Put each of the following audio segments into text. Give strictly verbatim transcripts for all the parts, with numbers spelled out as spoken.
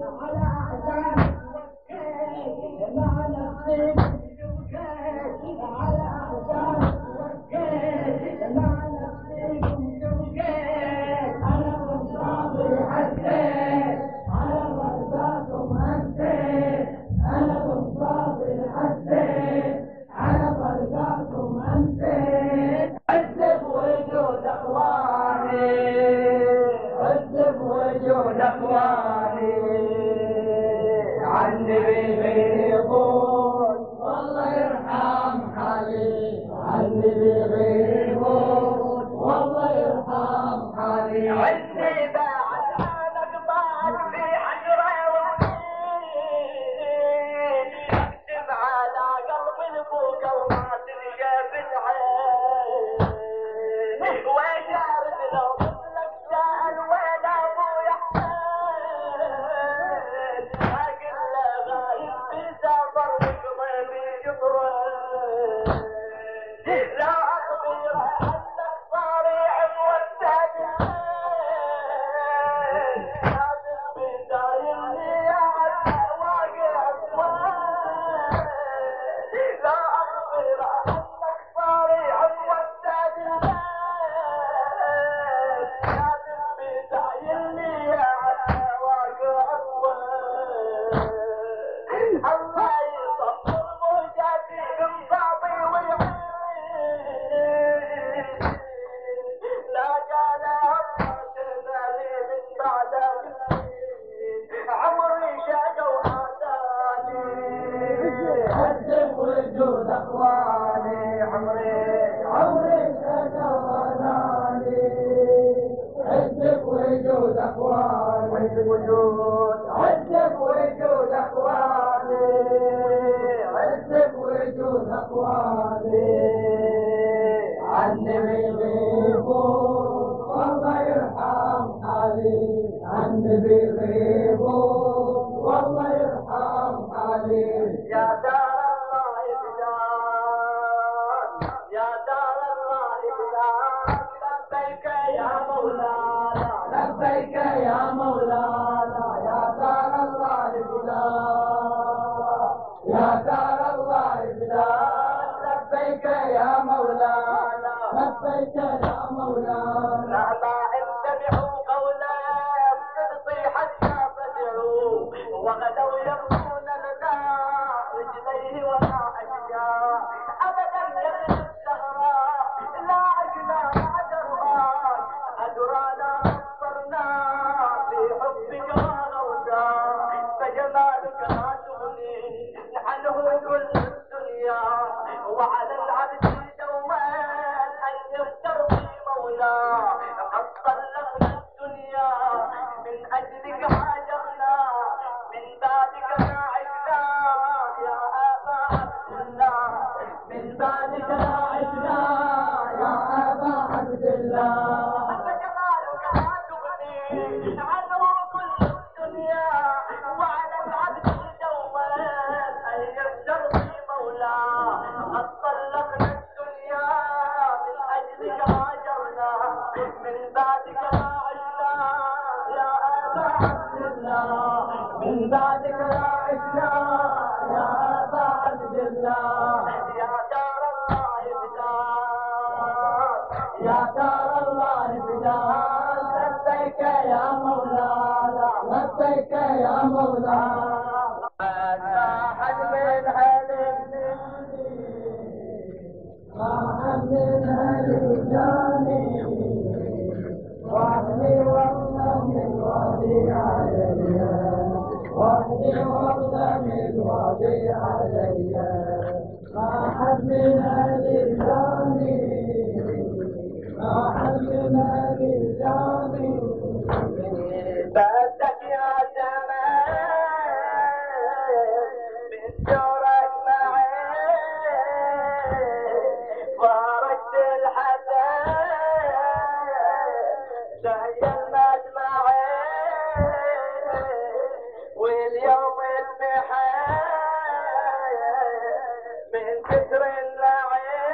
من كثر اللعين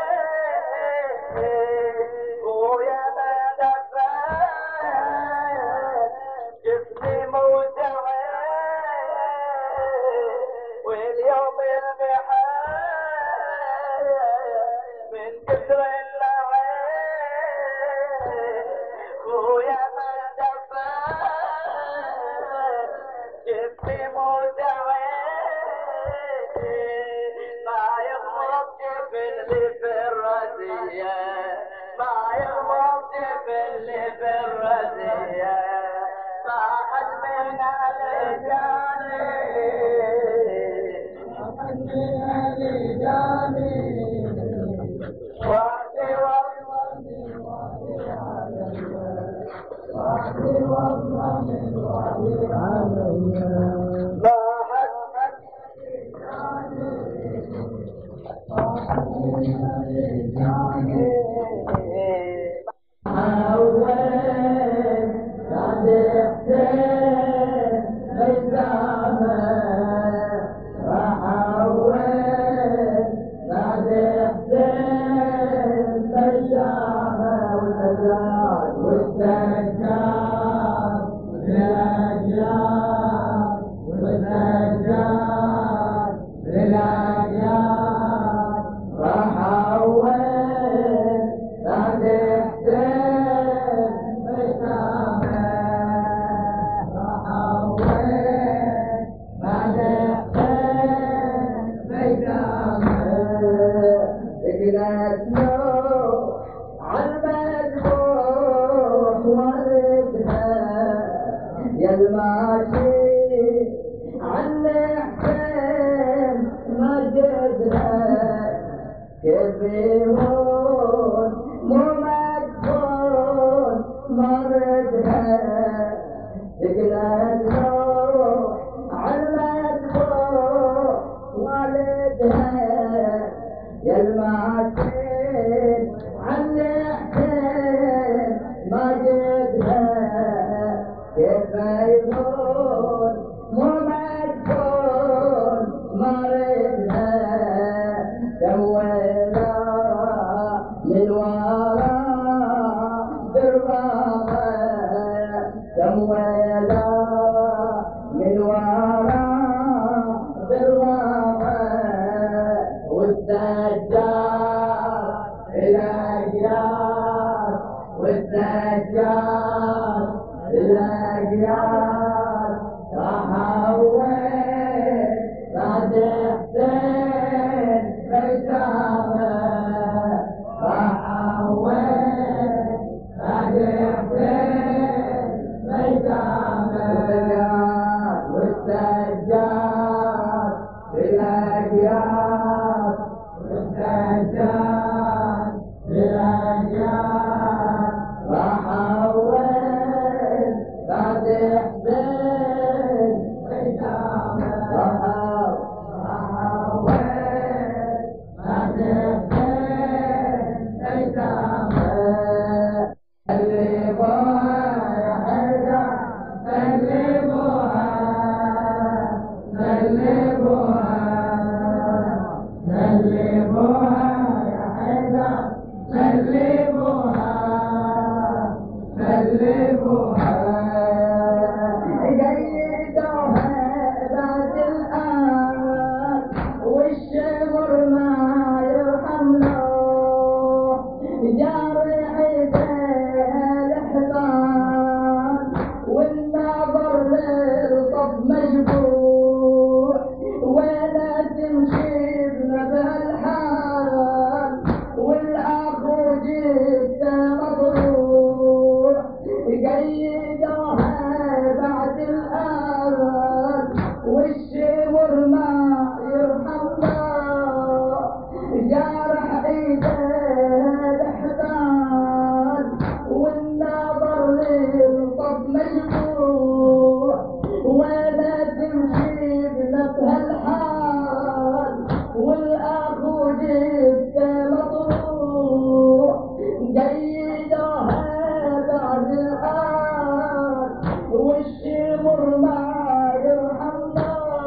والشمر ما يرحم الله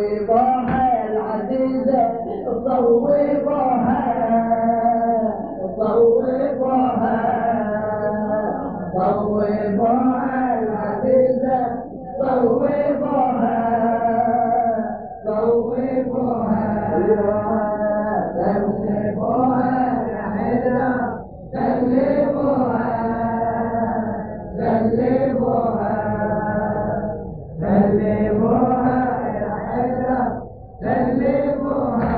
صوبوها العزيزة صوبوها صوبوها صوبوها العزيزة صوبوها صوبوها سلموها الحلة سلموها سلموها سلموها الحلة سلموها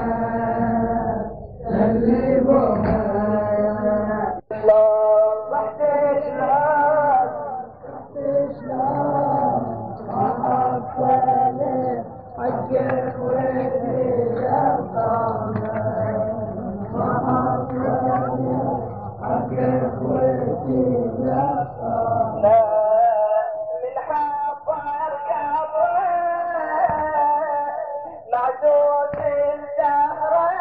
سلموها لا رحت شلون رحت شلون أحصل حقك ويدي الأبطال حقك ويدي الأبطال من حفر قبره معدود الدهر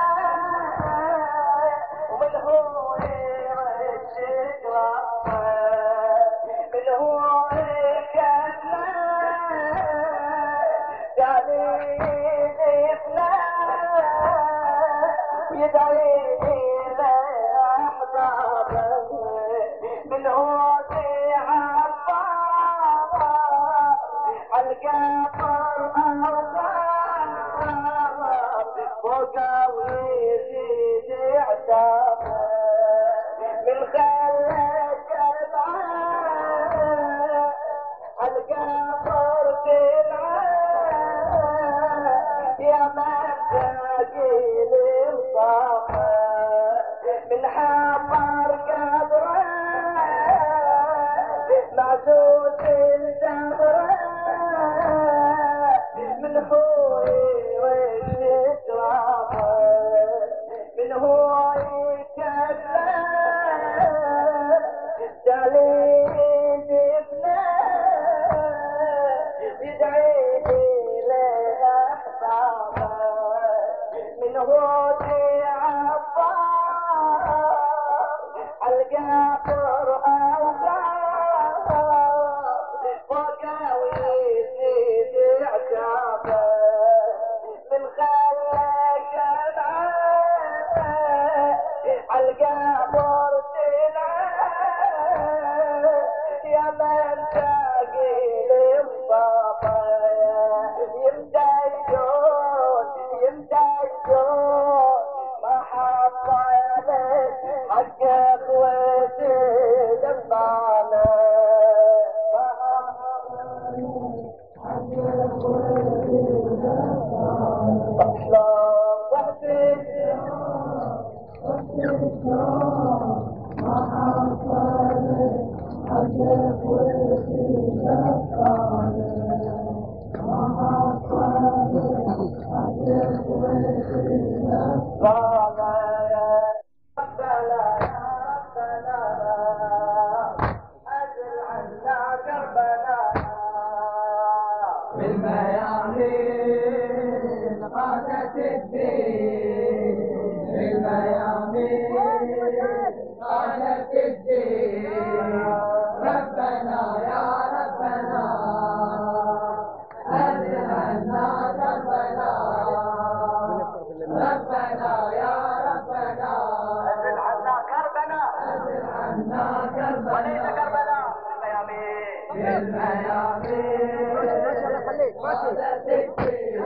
ومن هو يرشد راسه من هو يكلم جليل يفنى ويدعي إلى أحبابه من هو القطر أوصاف فوق ويزيد عتابه من خلك العين القطر تلعب يا من تقيل الصافه من حفر قبره معدود الدهر من هو يرشد راسه من هو يكلم جليل ابنه يدعي إليه أحبابه من هو تعبر القطر أوصاف فوق ويزيد عتابه من خلك العين القطر تلعب يا من تقيل الصافه يمديون يمديون ما حصلت حقك وزيد الضاله ما حصلت حقك وزيد الضاله شلون وحدك وحدك ما حصلت حقك وزيد الضاله ما حصلت حقك وزيد الضاله بالميامين قادت الدين بالميامين قادت الدين ربنا يا ربنا أذهلنا ربنا ربنا يا ربنا أذل عنا كربنا أذل عنا كربنا وليس كربنا بالميامين بالميامين قادت الدين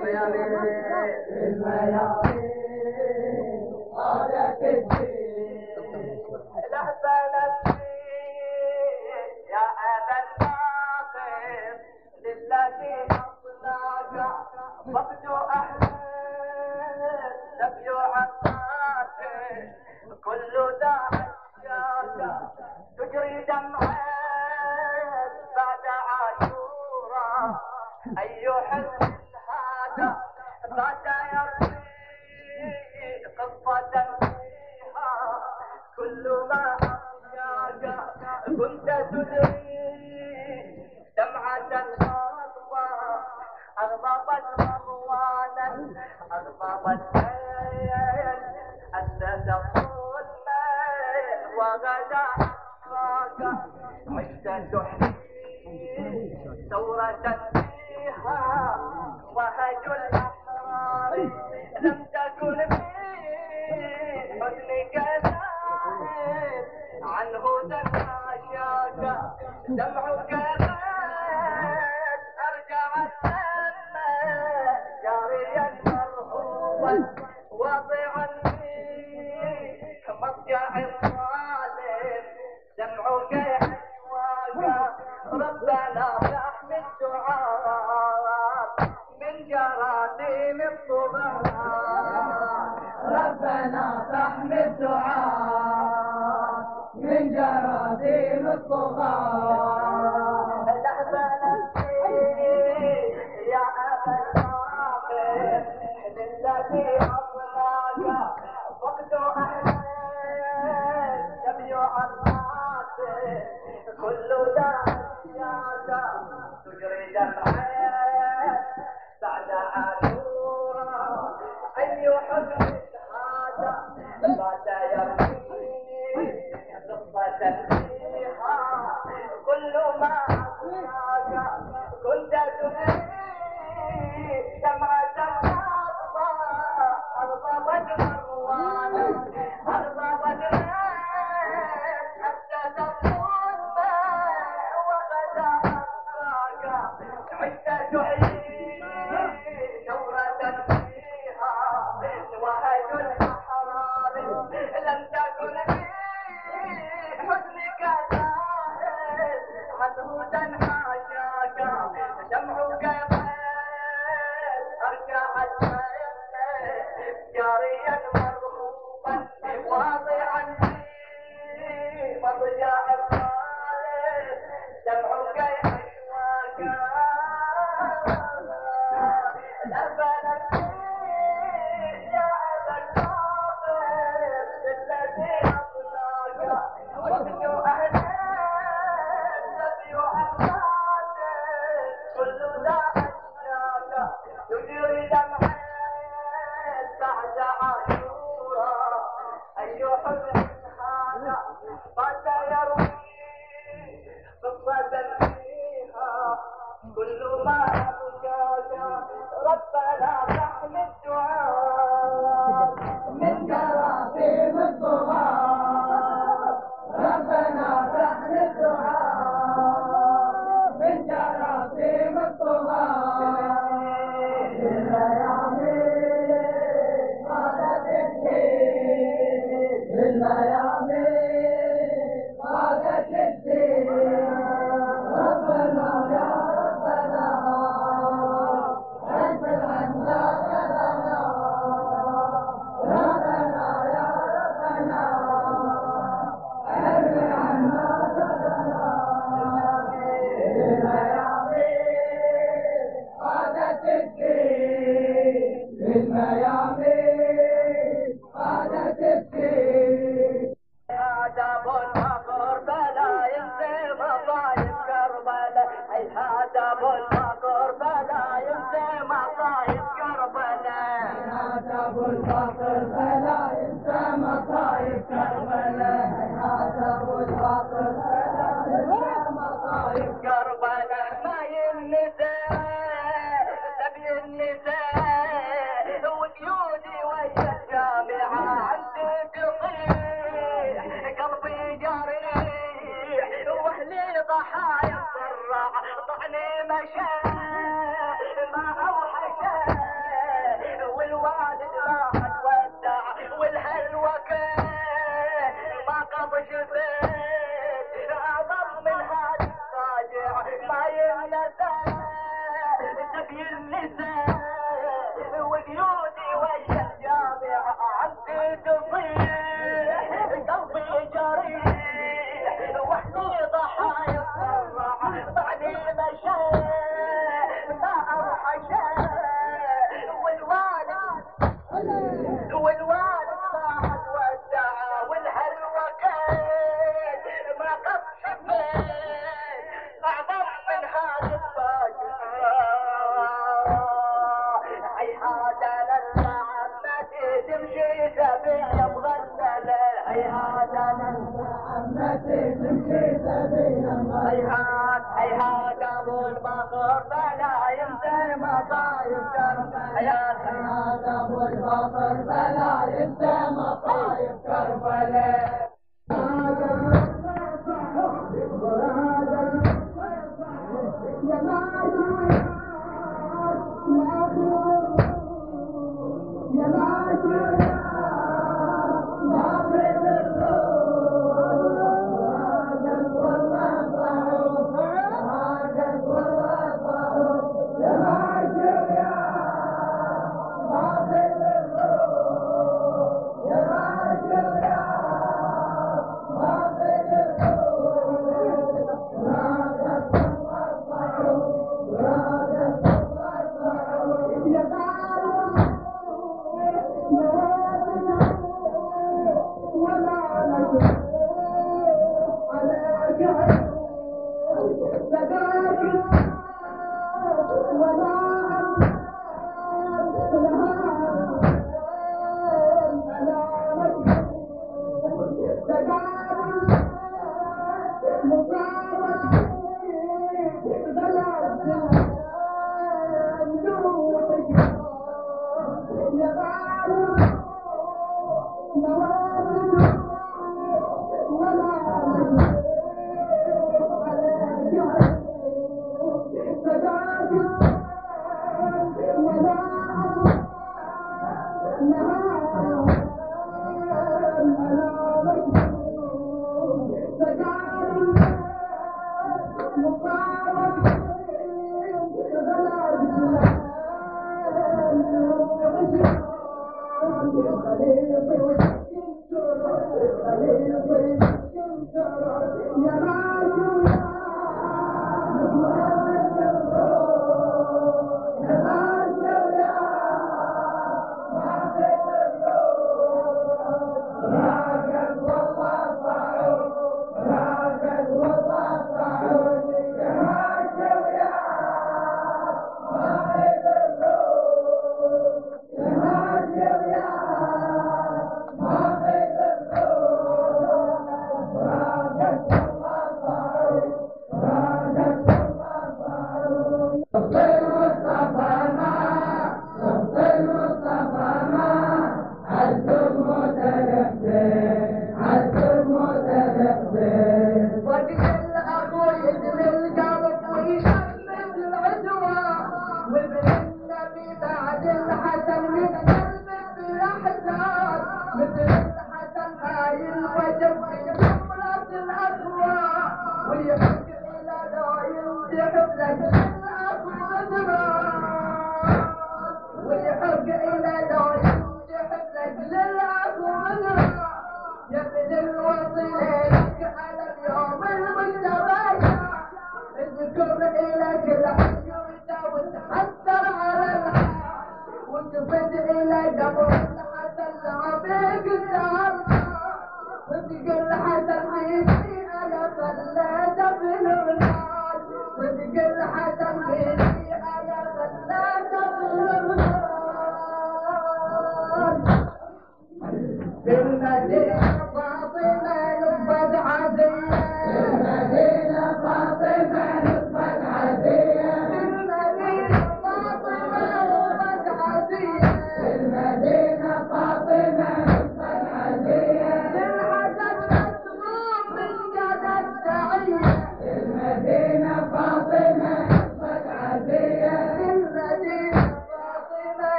بالميامين قادت الدين الأحسن الدين يا أبا الناصر للذي أصلاك فقد أحمد نبي عطاك كل ذا عشاك تجري دمعا بعد عاشورا أي حزن هذا بعد يرضي قصة فيها كل ما أحياك كنت تدري دمعة الأرض أغضبت مروانا أغضبت عين أسد الظلم وغدا أخراك عشت تحيي ثورة فيها وهج الأحرار جراثيم الطغاة ربنا تحمي الدعاء من جراثيم الطغاة. لحظة يا أبا الكافر للذي أصلاك وقت أحلى جميع الناس كل داعيات تجري دمعات بعد عاشورا أي حزن هذا بعد يرمي قصة فيها كل ما أصلاك كنت تدري دمعة الأطفال أغضبت مروانا أغضبت حتى تفوت وغدا أصلاك عشت تعيش ثورة فيها وهج الأحرار لم تكن في حزنك زاهد عنه تنحاشاك دمعك أرجعت جاريا مرغوبا واضعا في مضجع الصالح دمعك يحواك لبنت يا أبا الكافر الذي أصلاك وابن أهل الذي يعلمك كل ذا أشياك تجري دمعك بعد عاشورا أي حزن هذا بعد يروي قصة فيها كل ما أبكاك ربنا تحمي الدعاء من جراثيم الطغاة ربنا تحمي الدعاء من جراثيم الطغاة هيهات هيهات ابو البقر فلا ينسى مصايب كربلاء هيهات ابو البقر فلا ينسى مصايب كربلاء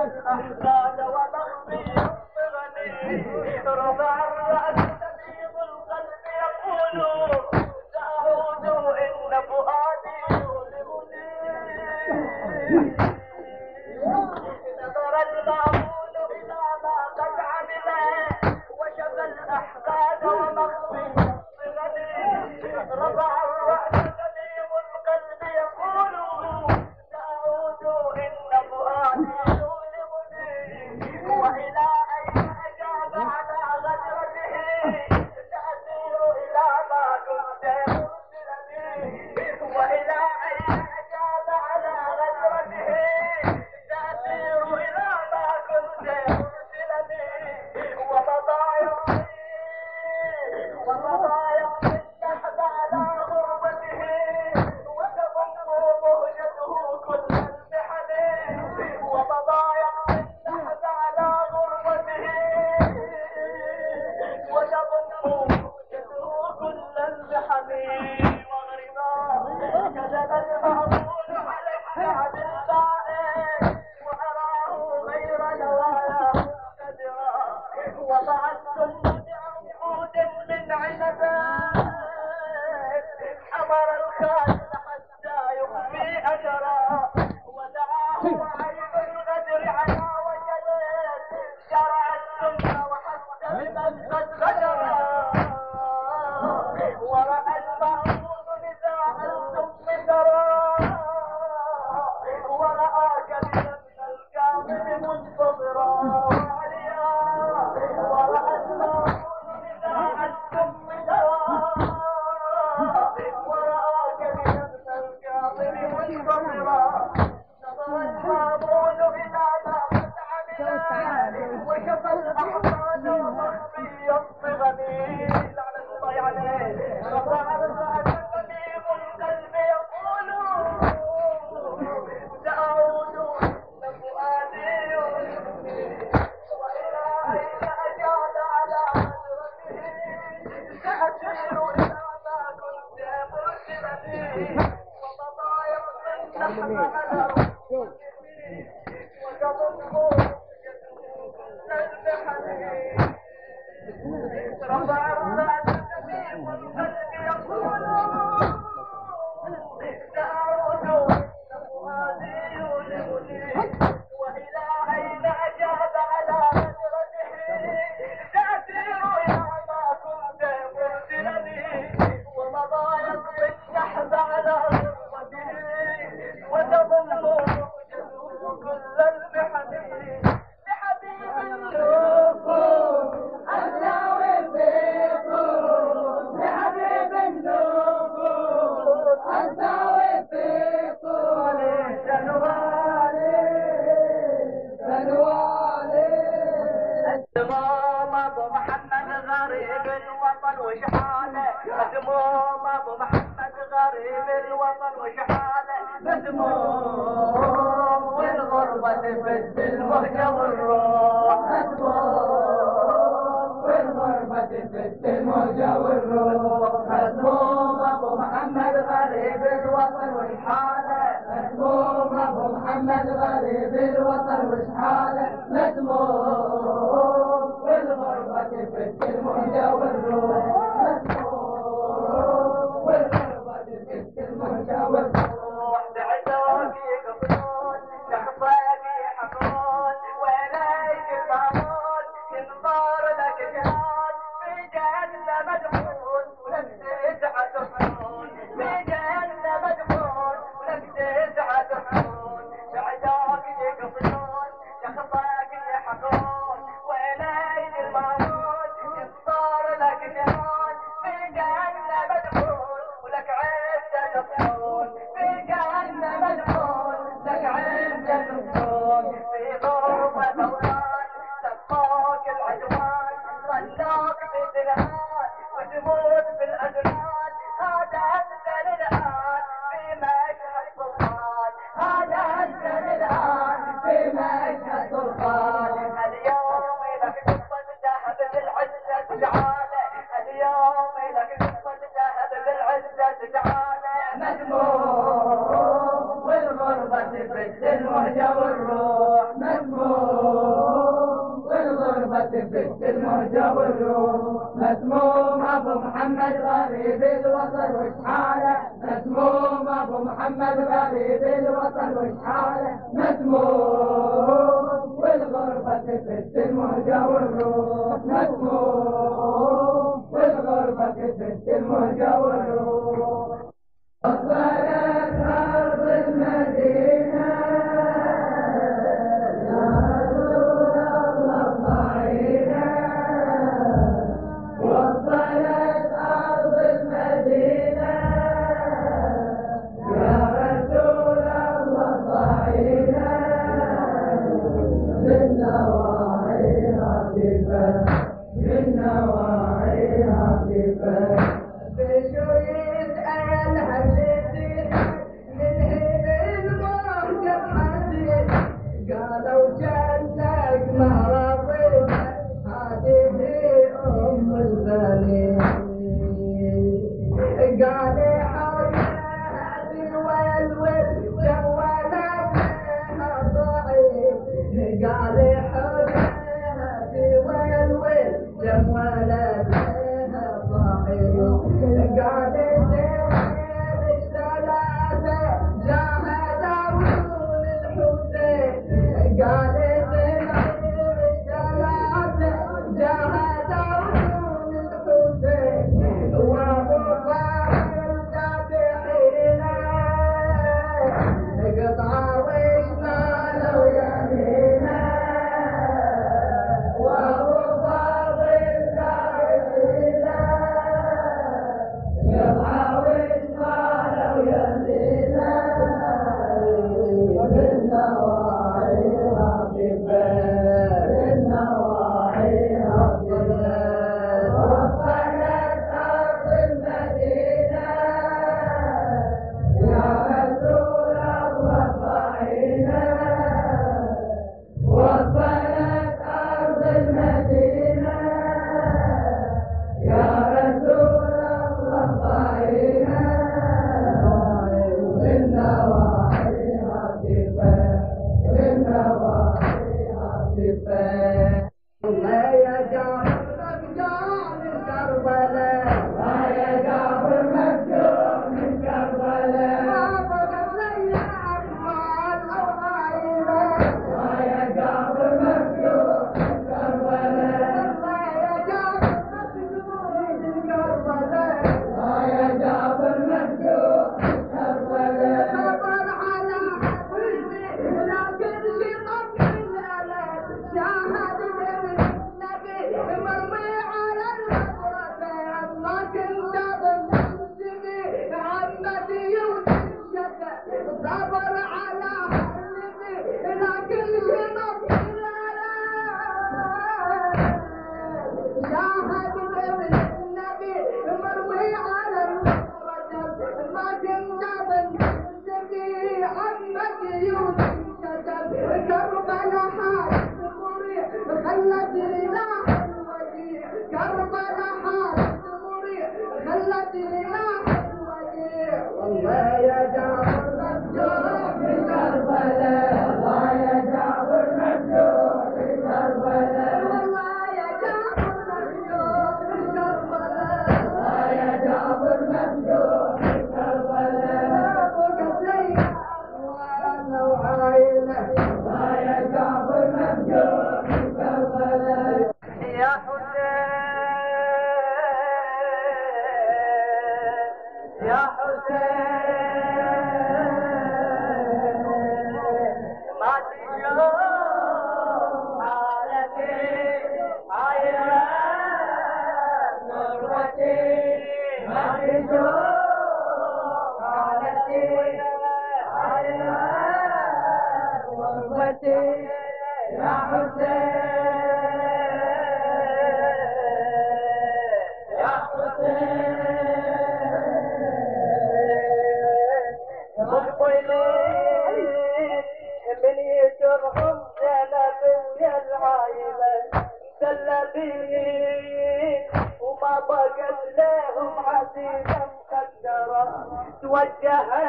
الأحزان ومخفي الصغني رفع الرأس سبيب القلب يقول سأعود إن فؤادي يؤلمني نظر المعمول إلى ما قد عمل وشفى الأحزان ومخفي الصغني رفع الرأس سبيب القلب يقول سأعود إن فؤادي وإلى أين أجاب على غدرته تأسير إلى ما كنت مرسلني وإلى أين أجاب على غدرته تأسير إلى ما كنت مرسلني ومضى يمضي ومضى يمضي النحب على غربته وتضم مهجته كل المحن ومضى يمضي النحب على غربته وتضم مهجته كل المحن وغربا كذب المعقول على الشعب البائع وأراه غير نوايا مقتدرا وضع السنة بعقود من عنبات حمر الخاتم حتى يخفي أجرا ودعاه عين الغدر على وجده شرع السنة وحتى بمن قد غدرا ورأى المعروف نزاع السم ترى ورأى كبيرا من الكاظم منتظرا وعليا ورأى المعروف نزاع السم ترى ورأى كبيرا من الكاظم منتظرا نظر المعمول إلى ما قد عمل وشفى الأحزان ومخفي الصغني لعنة الله عليه رفع الرأس سليم القلب يقول سأعود لفؤادي يؤلمني وإلى أين أجعل على غدرته سأسير إلى ما كنت مرسلني ومضى يمضي النحب على غربته وتضم المحن رفع الرأس سبيب القلب يقول سأعود لفؤادي يؤلمني وإلى أين أجاب على غدرته سأسير إلى ما كنت مرسلني ومضى يمضي النحب على غربته وتضم موجته كل المحن لحبيب النفوس أساوي البيض لحبيب النفوس أساوي البيض سنوالي سنوالي الدموم أبو محمد غريب الوطن وشحاله مدموم أبو محمد غريب الوطن وشحاله مدموم والغربة تفد المهجة والروح مدموم والغربة تفد المهجة والروح مدموم أبو محمد غريب الوطن وشحاله مدموم أبو محمد غريب الوطن وشحاله مدموم والغربة تفد المهجة والروح مدموم والغربة تفد المهجة والروح بعدوك يقبلون شخصك يحقون وإليك المعمول ينظر لك جهاد في جنة مدفون ولك تسعة تحنون في جنة مدفون ولك تسعة تحنون بعدوك يقبلون شخصك يحقون وإليك المعمول ينظر لك جهاد في جنة مدفون ولك عزة تحنون تفت الموجة والروح مسموم ابو محمد غريب الوطن وشحاله مسموم ابو محمد غريب الوطن وشحاله مسموم والغربة تفت الموجة والروح مسموم والغربة تفت الموجة والروح وصلت أرض المدينة يا رسول الله صعيدة وصلت أرض المدينة يا رسول الله صعيدة من نواحيها كفا من نواحيها كفا بشوية أيالها اللي من هنا الموجب حديد قالوا جنك مهربين هذه أم البنين قال حوالي والول جوالاتها ضعيف قال حوالي والول جوالاتها ضعيف قال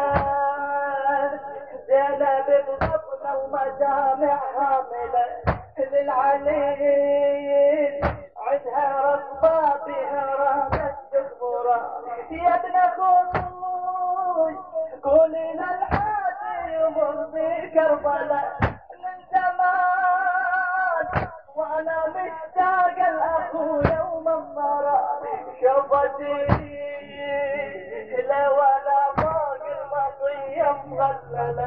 توجهت زينب بغفلة ومجامع هاملة للعليل عندها رغبة بها رهبة تكبر يا ابن اخوي قولي للحادي يمر بكربلاء من زمان وانا مشتاق الاخو يوم النار شوفتي لا ولا فوق المطيه مغلله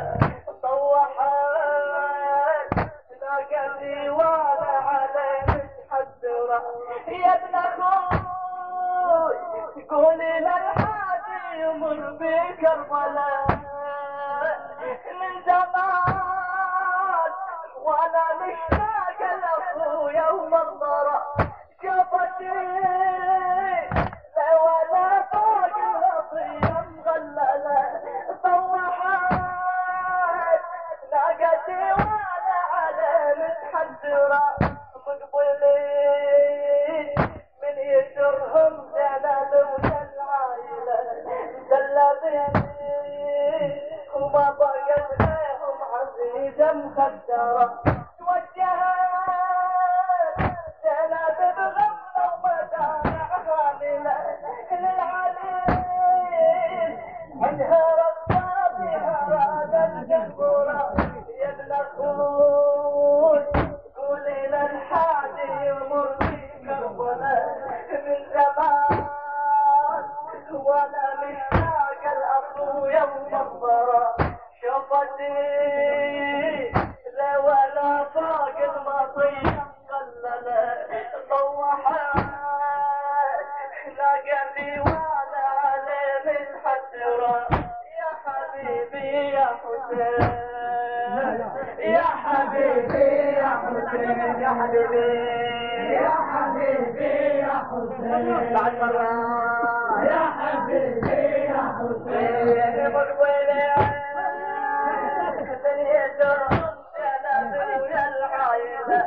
طوحت لاقتي وانا علي متحسره يا ابن اخوي قولي للحادي يمر بكربلاء من زمان وانا مشتاق الاخو يوم الضرر شوفتي لا ولا فوق الوصيه مغلله طوحت لاقتي وانا علي متحسره مقبلين من يسرهم زلال وزل عايله زلابين وما بقت لهم عزيزه مخدره توجهت زلاب بغمه ومدامع غامله للعليل عندها رغبه بها راده الجبوره يا ابن اخوي قولي للحادي يمر بكربلاء من زمان وانا مشتاق الاخو يوم الضرر شوفتي لا ولا فوق المطيه مقلله طوحت لاقتي وانا علي من حسره يا حبيبي يا حسين يا حبيبي يا حسين يا حبيبي يا حبيبي يا حسين بعد مرة يا حبيبي يا حسين يا مقبلة دنيتهم جلبي ويا العايلة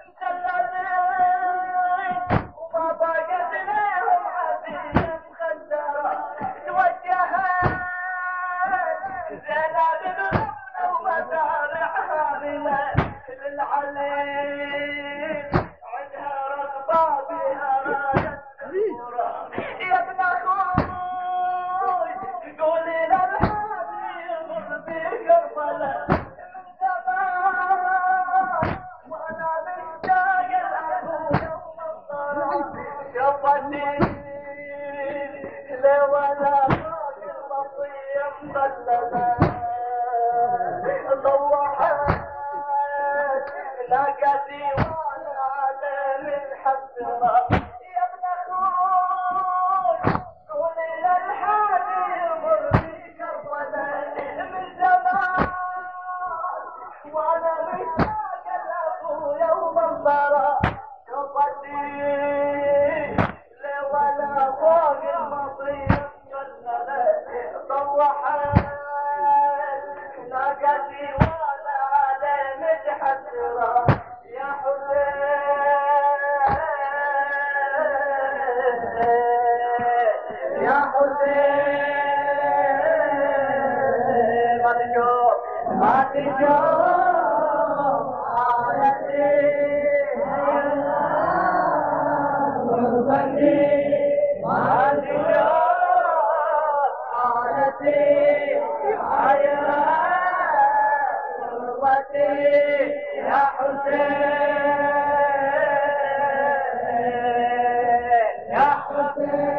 مجلدين وما بقت لهم عزيزة مخدرة توجهت زلاب بغمة ومدامع هاملة للعليل عندها رغبة بها راية تكبر يا ابن اخوي قولي للحادي يمر بكربلاء من زمان وانا مشتاق الاخو يوم الضرر شوفتي لا ولا فوق المطيه مبلله ضوحت لاقتي وانا على من حسره يا ابن اخوي قولي للحادي يمر بكربلاء من زمان وانا مشتاق الاخو يوم الضرر شوفتي لا ولا فوق المطيه مغلله طوحت لاقتي وانا علي متحسره يا حسين يا حسين ما تشوف ما تشوف حالتي غربتي ما تشوف حالتي يا حسين يا حسين